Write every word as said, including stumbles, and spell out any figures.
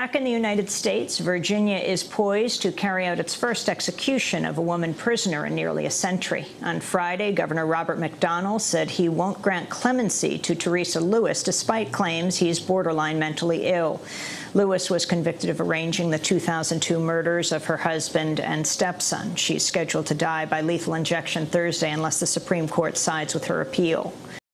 Back in the United States, Virginia is poised to carry out its first execution of a woman prisoner in nearly a century. On Friday, Governor Robert McDonnell said he won't grant clemency to Teresa Lewis, despite claims he's borderline mentally ill. Lewis was convicted of arranging the two thousand two murders of her husband and stepson. She's scheduled to die by lethal injection Thursday unless the Supreme Court sides with her appeal.